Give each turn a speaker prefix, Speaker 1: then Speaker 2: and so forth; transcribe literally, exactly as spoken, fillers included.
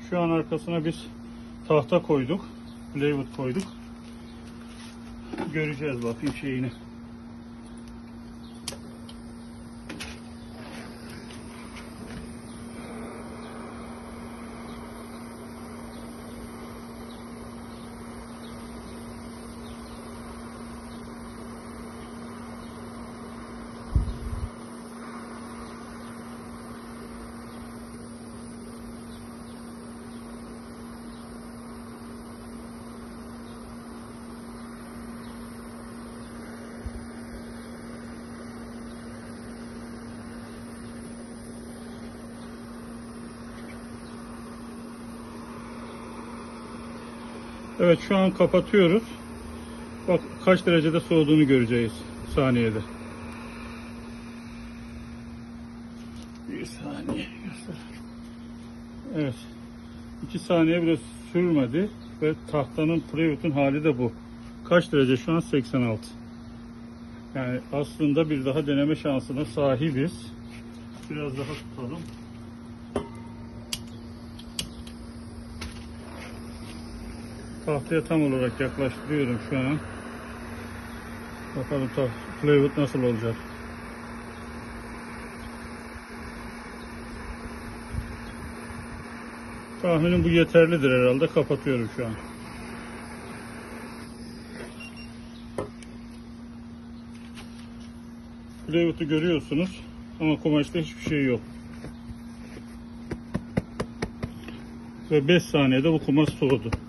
Speaker 1: Şu an arkasına biz tahta koyduk. Plywood koyduk. Göreceğiz bakayım şeyini. Evet, şu an kapatıyoruz. Bak kaç derecede soğuduğunu göreceğiz saniyede. Bir saniye göster. Evet. iki saniye bile sürmedi ve tahtanın plywood'un hali de bu. Kaç derece şu an? seksen altı. Yani aslında bir daha deneme şansına sahibiz. Biraz daha tutalım. Tahtaya tam olarak yaklaştırıyorum şu an. Bakalım plywood nasıl olacak. Tahminim bu yeterlidir herhalde. Kapatıyorum şu an. Plywood'u görüyorsunuz ama kumaşta hiçbir şey yok. Ve beş saniyede bu kumaş soğudu.